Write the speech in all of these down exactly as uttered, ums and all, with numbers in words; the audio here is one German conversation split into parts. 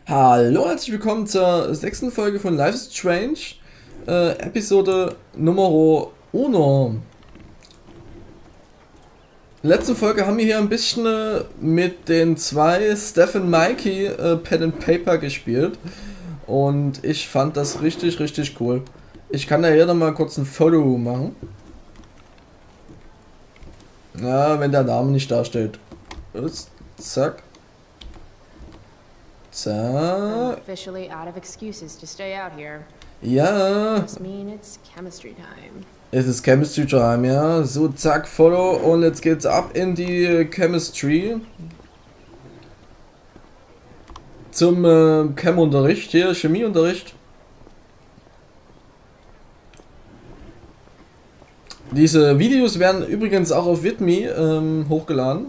Hallo, herzlich willkommen zur sechsten Folge von Life is Strange, äh, Episode Nummer uno. Letzte Folge haben wir hier ein bisschen äh, mit den zwei Steph und Mikey äh, Pen and Paper gespielt und ich fand das richtig, richtig cool. Ich kann da hier noch mal kurz ein Foto machen. Ja, wenn der Name nicht dasteht. Ist, zack. Zack. Officially out of excuses to stay out here. Ja. Must mean it's chemistry time. Es ist Chemistry Time, ja. So, zack, Follow und jetzt geht's ab in die Chemistry. Zum äh, Chem-Unterricht, hier, Chemieunterricht. Diese Videos werden übrigens auch auf Vidme ähm, hochgeladen.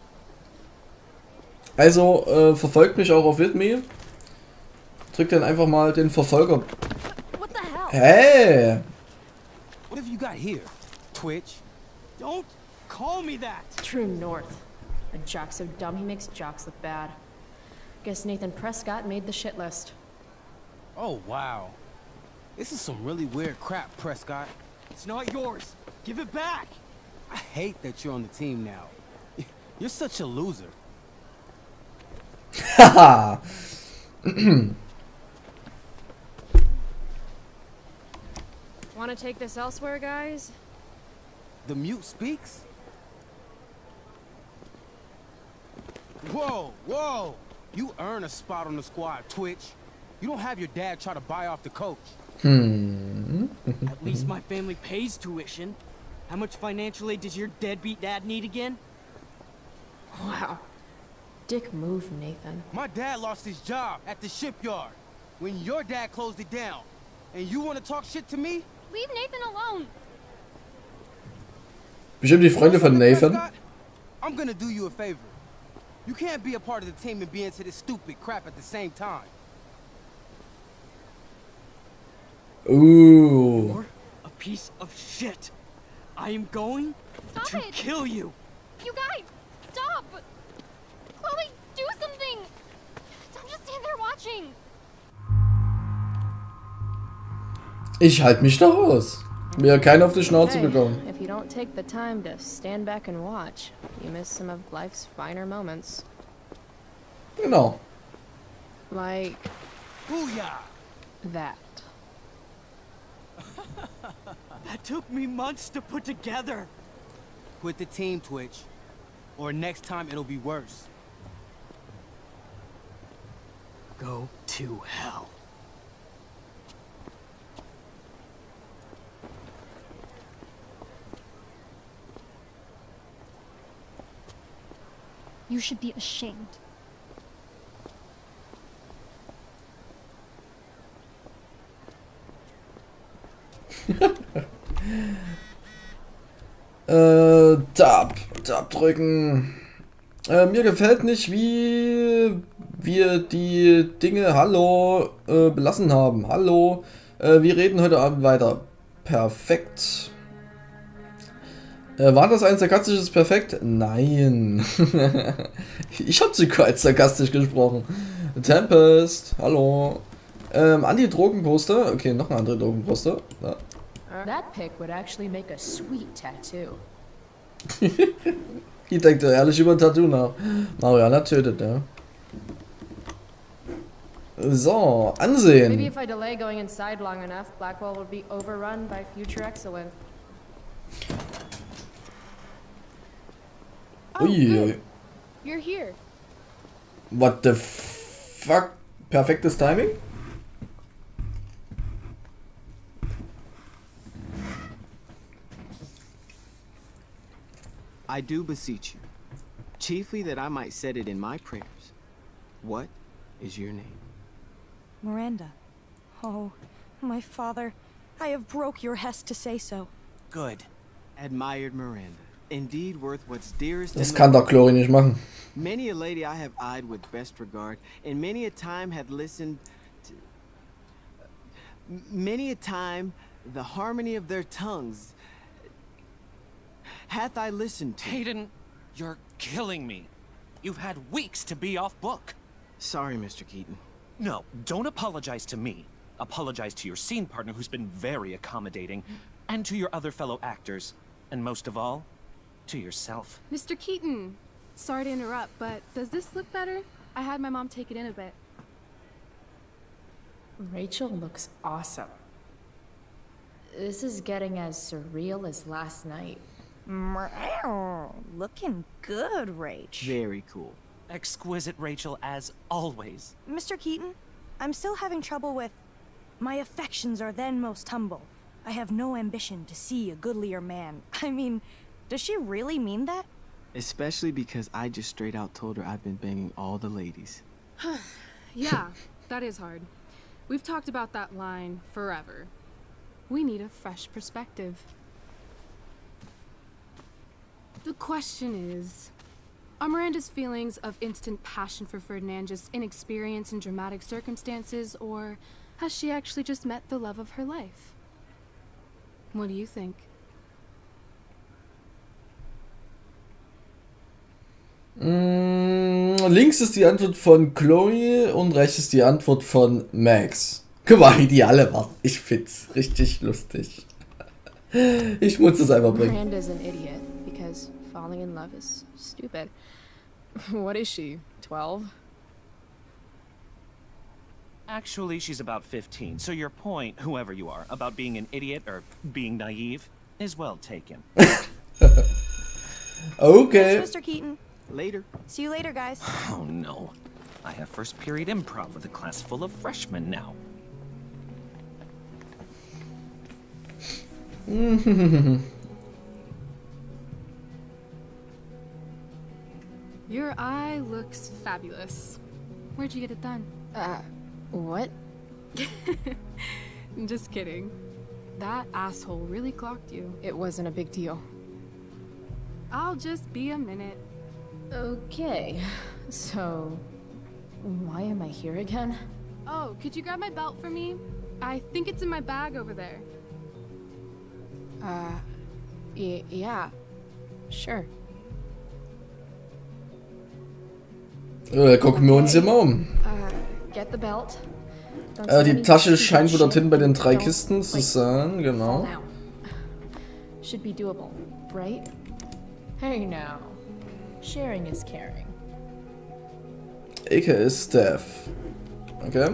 Also äh, verfolgt mich auch auf Vidme. Drückt dann einfach mal den Verfolger. What the hell? Hey! What have you got here? Twitch? Don't call me that! True North. A jock so dumb he makes jocks look bad. Guess Nathan Prescott made the shit list. Oh, wow. This is some really weird crap, Prescott. It's not yours. Give it back! I hate that you're on the team now. You're such a loser. Haha! Want to take this elsewhere, guys? The mute speaks? Whoa, whoa! You earn a spot on the squad, Twitch. You don't have your dad try to buy off the coach. Hmm. At least my family pays tuition. How much financial aid does your deadbeat dad need again? Wow. Dick move, Nathan. My dad lost his job at the shipyard when your dad closed it down. And you want to talk shit to me? Leave Nathan alone. Bestimmt die Freunde von Nathan. Prescott, I'm gonna do you a favor. You can't be a part of the team and be into this stupid crap at the same time. Ooh. You're a piece of shit. I am going Stop to it. kill you. You guys, stop. Chloe, do something. Don't just stand there watching. Ich halte mich da raus. Mir keiner auf die Schnauze Hey, bekommen. if you don't take the time to stand back and watch, you miss some of life's finer moments. Genau. Like Booyah! that. That took me months to put together. Quit the team, Twitch. Or next time it'll be worse. Go to hell. You should be ashamed. Äh, Tab. Tab drücken. Äh, mir gefällt nicht, wie wir die Dinge Hallo äh, belassen haben. Hallo. Äh, wir reden heute Abend weiter. Perfekt. Äh, war das ein sarkastisches Perfekt? Nein. Ich habe sogar als sarkastisch gesprochen. Tempest. Hallo. Ähm, Anti-Drogenposter. Okay, noch ein anderer Drogenposter. Ja. That pic would actually make a sweet tattoo. Ich denkt ehrlich über ein Tattoo nach. Mariana tötet, ja. So, Maybe ansehen. if I delay going inside long enough, Blackwell would be overrun by future excellence. Oh, Ui, good. ui. You're here. What the fuck? Perfektes Timing? I do beseech you, chiefly that I might set it in my prayers. What is your name? Miranda. Oh, my father, I have broke your hest to say so. Good. Admired Miranda. Indeed worth what's dearest Das in kann the doch Chloe nicht machen. Many a lady I have eyed with best regard, and many a time had listened to... M- Many a time the harmony of their tongues hath I listened to. Hayden, you're killing me. You've had weeks to be off book. Sorry, Mister Keaton. No, don't apologize to me. Apologize to your scene partner who's been very accommodating, and to your other fellow actors, and most of all, to yourself. Mister Keaton, sorry to interrupt, but does this look better? I had my mom take it in a bit. Rachel looks awesome. This is getting as surreal as last night. Looking good, Rach. Very cool. Exquisite, Rachel, as always. Mister Keaton, I'm still having trouble with... My affections are then most humble. I have no ambition to see a goodlier man. I mean, does she really mean that? Especially because I just straight out told her I've been banging all the ladies. Yeah, that is hard. We've talked about that line forever. We need a fresh perspective. The question is, are Miranda's feelings of instant passion for Ferdinand just inexperience in dramatic circumstances, or has she actually just met the love of her life? What do you think? Mm, links ist die Antwort von Chloe und rechts ist die Antwort von Max. Guck mal, wie die alle machen. Ich find's richtig lustig. Ich muss es einfach bringen. Miranda's an idiot because falling in love is stupid. What is she, twelve? Actually, she's about fifteen, so your point, whoever you are, about being an idiot or being naive, is well taken. Okay. Thanks, Mister Keaton. Later. See you later, guys. Oh no. I have first period improv with a class full of freshmen now. Your eye looks fabulous. Where'd you get it done? Uh, what? Just kidding. That asshole really clocked you. It wasn't a big deal. I'll just be a minute. Okay, so why am I here again? Oh, could you grab my belt for me? I think it's in my bag over there. Uh, y yeah, sure. Äh, gucken wir uns immer um. Uh, get the belt. Don't Äh, say die any Tasche stupid scheint wohl shit. dorthin bei den drei Don't, Kisten zu like, sein, fall genau. down. Should be doable, right? Hey now, sharing is caring. A K A Steph. Okay.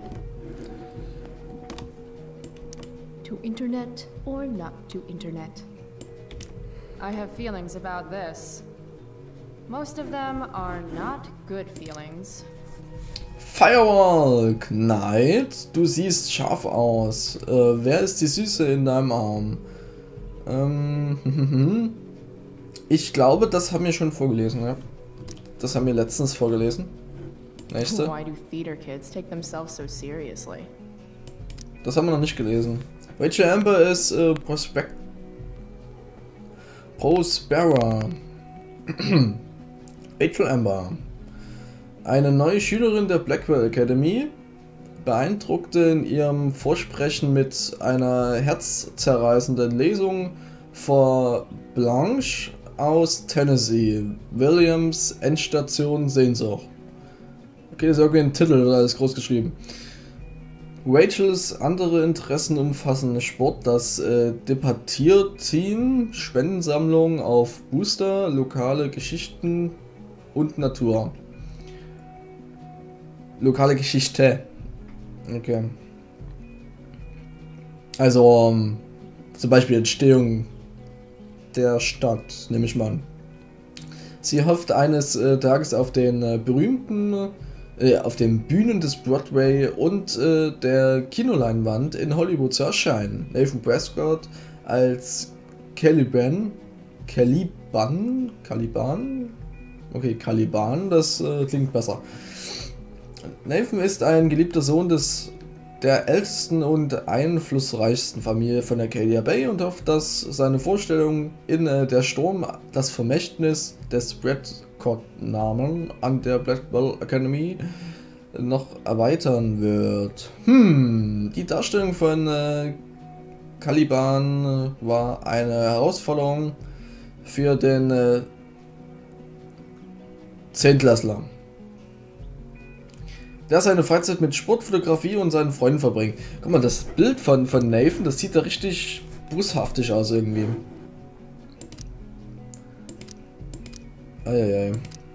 To internet or not to internet? I have feelings about this. Most of them are not good feelings. Firewall, Knight, du siehst scharf aus. Äh, wer ist die Süße in deinem Arm? Ähm, ich glaube, das haben wir schon vorgelesen, ja. Das haben wir letztens vorgelesen. Nächste. Why do theater kids take themselves so seriously? Das haben wir noch nicht gelesen. Rachel Amber ist äh, Prospect Prospera. Rachel Amber. Eine neue Schülerin der Blackwell Academy beeindruckte in ihrem Vorsprechen mit einer herzzerreißenden Lesung vor Blanche aus Tennessee. Williams Endstation Sehnsucht. Okay, das ist irgendwie ein Titel, da ist groß geschrieben. Rachels andere Interessen umfassen Sport, das äh, Debattierteam, Spendensammlung auf Booster, lokale Geschichten und Natur. Lokale Geschichte. Okay. Also, um, zum Beispiel Entstehung der Stadt, nehme ich mal an. Sie hofft eines äh, Tages auf den äh, berühmten, äh, auf den Bühnen des Broadway und äh, der Kinoleinwand in Hollywood zu erscheinen. Nathan Prescott als Caliban, Caliban, Caliban? Okay, Caliban, das äh, klingt besser. Nathan ist ein geliebter Sohn des der ältesten und einflussreichsten Familie von Arcadia Bay und hofft, dass seine Vorstellung in äh, Der Sturm das Vermächtnis des Prescott-Namen an der Blackwell Academy noch erweitern wird. Hm, die Darstellung von äh, Caliban war eine Herausforderung für den äh, Zehntklässler. der seine Freizeit mit Sportfotografie und seinen Freunden verbringt. Guck mal, das Bild von, von Nathan, das sieht da richtig boshaftig aus irgendwie. Eieiei.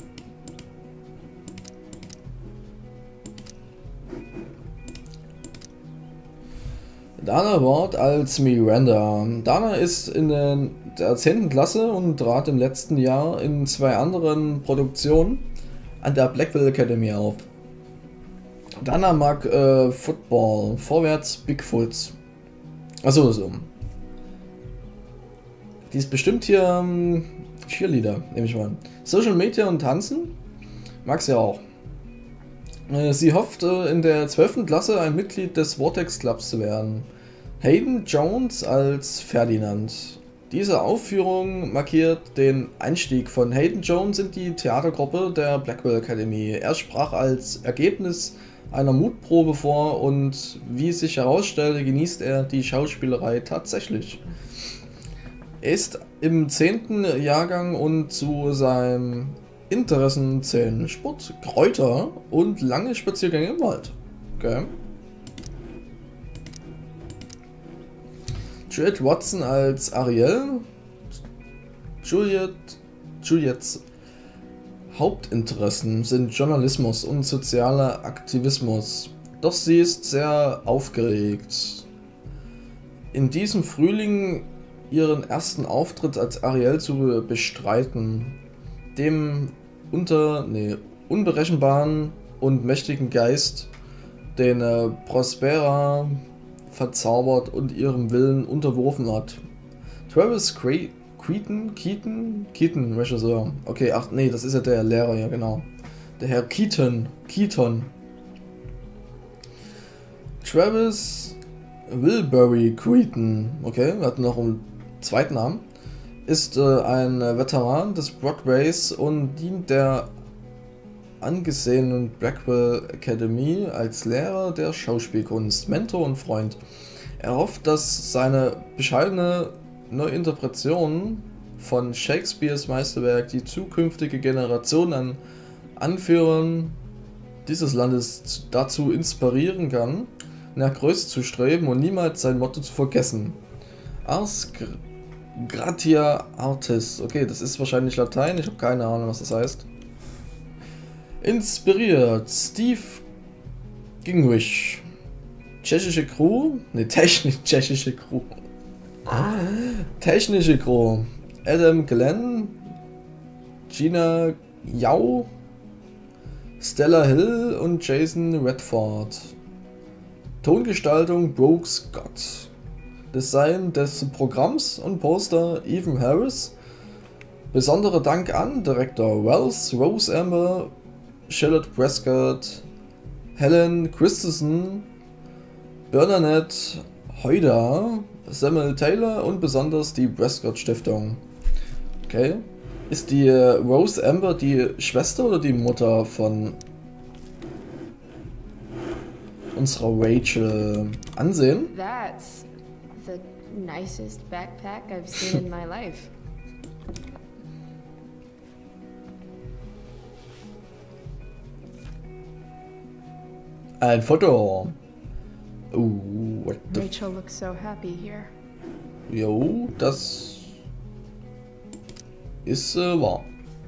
Dana Ward als Miranda. Dana ist in der zehnten Klasse und trat im letzten Jahr in zwei anderen Produktionen an der Blackwell Academy auf. Dana mag äh, Football, vorwärts Bigfoots. Achso, so. Die ist bestimmt hier ähm, Cheerleader, nehme ich mal. Social Media und Tanzen mag sie auch. Äh, sie hofft äh, in der zwölften Klasse ein Mitglied des Vortex Clubs zu werden. Hayden Jones als Ferdinand. Diese Aufführung markiert den Einstieg von Hayden Jones in die Theatergruppe der Blackwell Academy. Er sprach als Ergebnis einer Mutprobe vor und wie sich herausstellte, genießt er die Schauspielerei tatsächlich. Er ist im zehnten Jahrgang und zu seinen Interessen zählen Sport, Kräuter und lange Spaziergänge im Wald. Okay. Juliette Watson als Ariel. Juliette, Juliets Hauptinteressen sind Journalismus und sozialer Aktivismus. Doch sie ist sehr aufgeregt. In diesem Frühling ihren ersten Auftritt als Ariel zu bestreiten. Dem unter, nee, unberechenbaren und mächtigen Geist, den äh, Prospera verzaubert und ihrem Willen unterworfen hat. Travis Cre Keaton, Keaton, Keaton, Regisseur. Okay, ach nee, das ist ja der Lehrer, ja genau. Der Herr Keaton, Keaton. Travis Wilbury Keaton, okay, wir hatten noch einen zweiten Namen, ist äh, ein Veteran des Broadways und dient der angesehenen Blackwell Academy als Lehrer der Schauspielkunst, Mentor und Freund. Er hofft, dass seine bescheidene Neuinterpretation von Shakespeares Meisterwerk die zukünftige Generation an Anführern dieses Landes dazu inspirieren kann, nach Größe zu streben und niemals sein Motto zu vergessen. Ars Gratia Artis. Okay, das ist wahrscheinlich Latein, ich habe keine Ahnung, was das heißt. Inspiriert Steve Gingrich. Tschechische Crew? Ne, technisch tschechische Crew. Technische Crew. Adam Glenn, Gina Yao, Stella Hill und Jason Redford. Tongestaltung Brooke Scott. Design des Programms und Poster Ethan Harris. Besonderer Dank an Director Wells, Rose Amber, Charlotte Prescott, Helen Christensen, Bernadette Heuda, Samuel Taylor und besonders die Prescott Stiftung. Okay. Ist die äh, Rose Amber die Schwester oder die Mutter von unserer Rachel? Ansehen? That's the nicest backpack I've seen in my life. Ein Foto. Uh, what the Rachel looks so happy here. Jo, das ist äh, wahr.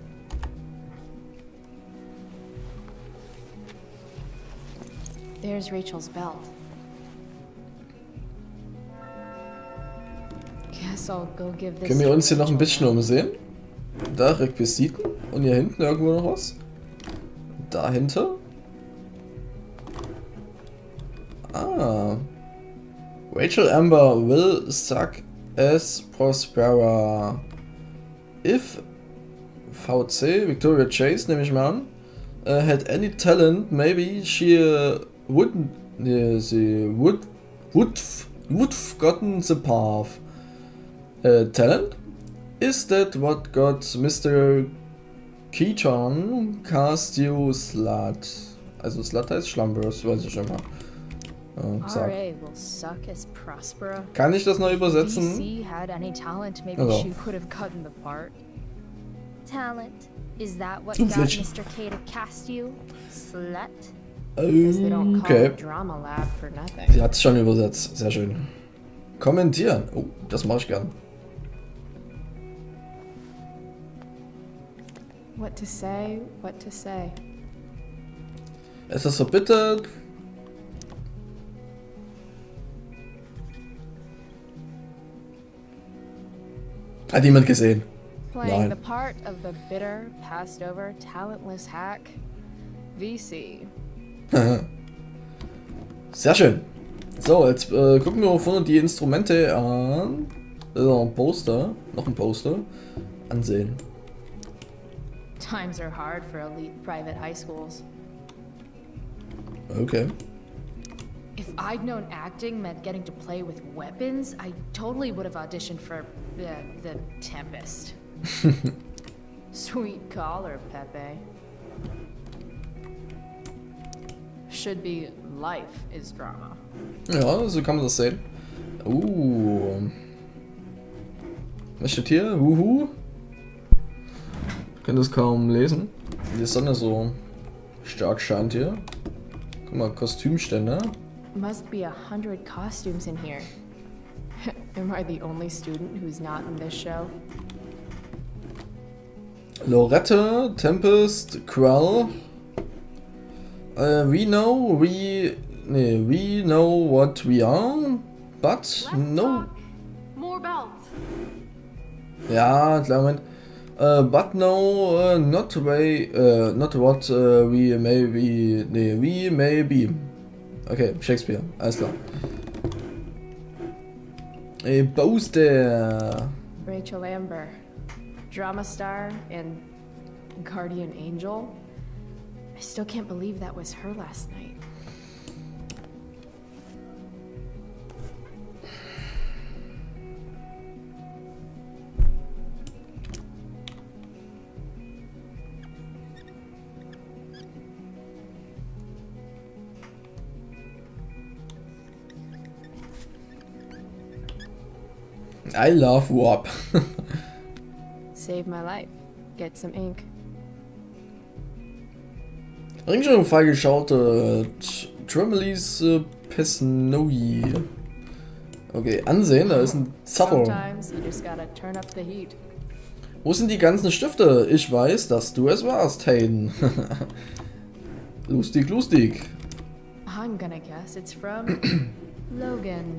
There's Rachel's belt. Guess I'll go give this. Können wir uns hier noch ein Rachel bisschen now. umsehen? Da Requisiten und hier hinten irgendwo noch was? Dahinter? Ah. Rachel Amber will suck as Prospera. If V C, Victoria Chase, nehme ich mal an, uh, had any talent, maybe she uh, wouldn't, yeah, she would, would, would have gotten the path. Uh, talent? Is that what got Mister Keaton cast you slut? Also Slut heißt Schlammbörs, weiß ich schon mal. Oh, R A will suck as Prospera. Kann ich das noch D übersetzen? C had any talent, maybe Also. she could have gotten the part. Talent. Is that what Du got Flitsch. Mister K to cast you? Slut? Okay. Drama lab for nothing. Sie hat es schon übersetzt. Sehr schön. Kommentieren. Oh, das mache ich gern. What to say, what to say. Es ist verbittet. Hat jemand gesehen? Playing Nein. the part of the bitter, passed over, talentless hack. V C. Sehr schön. So, jetzt äh, gucken wir vorne die Instrumente an. Das ist noch ein Poster. Noch ein Poster. Ansehen. Times are hard for elite private high schools. Okay. If I'd known acting meant getting to play with weapons, I totally would have auditioned for the, the Tempest. Sweet collar, Pepe. Should be life is drama. Ja, so kann man das sehen. Uh. Was steht hier? Huhu. Ich kann das kaum lesen. Die Sonne so stark scheint hier. Guck mal, Kostümstände. Must be a hundred costumes in here. Am I the only student who's not in this show? Lorette, Tempest, Quell. Uh, we know we nee, we know what we are, but no. More belt. Ja, klar, Moment. Uh, but no, uh, not way, uh, not what uh, we may be. Nee, we may be. Okay, Shakespeare, alles klar. Ey, Poster. Rachel Amber, drama star and guardian angel. I still can't believe that was her last night. I love Warp. Save my life. Get some ink. Ringstellung freigeschaltet. Tremelis äh, Pesnoi. Okay, ansehen, da ist ein Zapper. Sometimes you just gotta turn up the heat. Wo sind die ganzen Stifte? Ich weiß, dass du es warst, Hayden. Lustig, lustig. I'm gonna guess it's from Logan.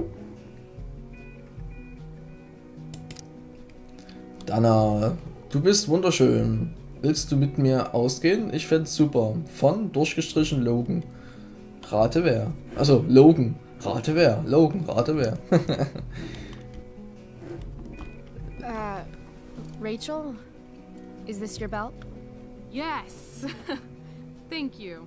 Dana, du bist wunderschön. Willst du mit mir ausgehen? Ich fänd's super. Von durchgestrichen Logan. Rate wer. Also Logan. Rate wer. Logan. Rate wer. uh, Rachel? Is this your belt? Yes. Thank you.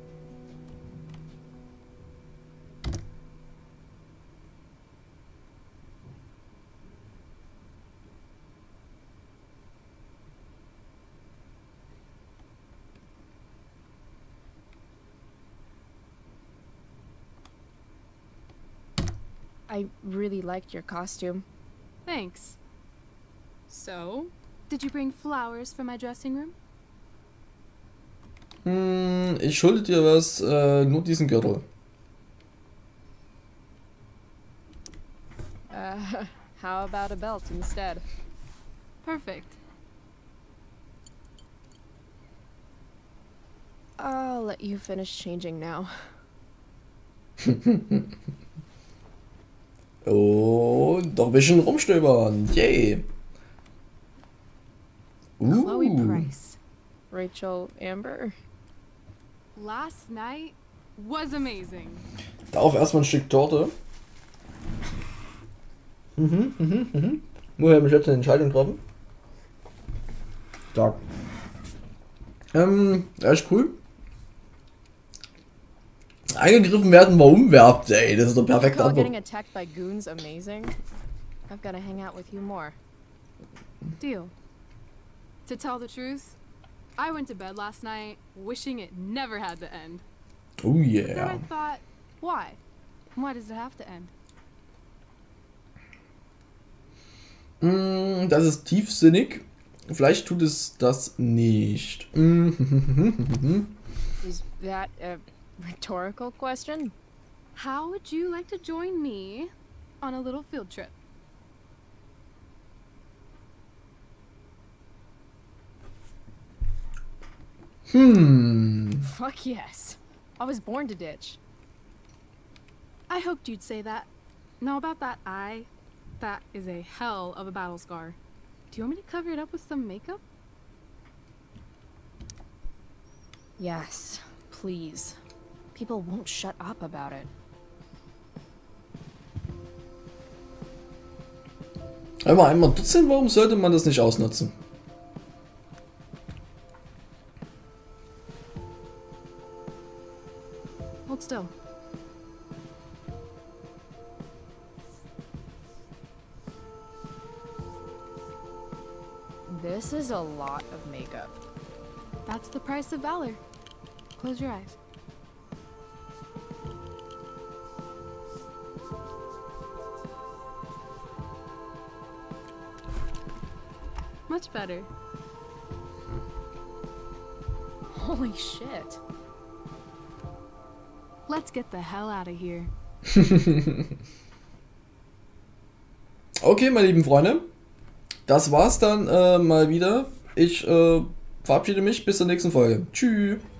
I really liked your costume. Thanks. So, did you bring flowers for my dressing room? Hm, ich schulde dir was, äh, nur diesen Gürtel. Uh, how about a belt instead? Perfect. I'll let you finish changing now. Und doch ein bisschen rumstöbern. Yay. Uh. Chloe Price. Rachel Amber. Last night was amazing. Darauf erstmal ein Stück Torte. Mhm, mhm, mhm. Woher mich jetzt eine Entscheidung getroffen? Stark. Ähm, ja, ist cool. Eingegriffen werden, warum werbt, ey, das ist doch perfekte Call Antwort. getting attacked by goons amazing. I've got to hang out with you more. Deal. To tell the truth, I went to bed last night wishing it never had to end. Oh Then yeah. I thought, why? Why does it have to end? Mm, das ist tiefsinnig. Vielleicht tut es das nicht. Mm, Is that a Rhetorical question? How would you like to join me on a little field trip? Hmm. Fuck yes. I was born to ditch. I hoped you'd say that. Now about that eye, that is a hell of a battle scar. Do you want me to cover it up with some makeup? Yes, please. People won't shut up about it. Wenn man einmal dort sind, warum sollte man das nicht ausnutzen? Hold still. This is a lot of makeup. That's the price of valor. Close your eyes. Much better. Holy shit. Let's get the hell out of here. Okay, meine lieben Freunde. Das war's dann äh, mal wieder. Ich äh, verabschiede mich bis zur nächsten Folge. Tschüss.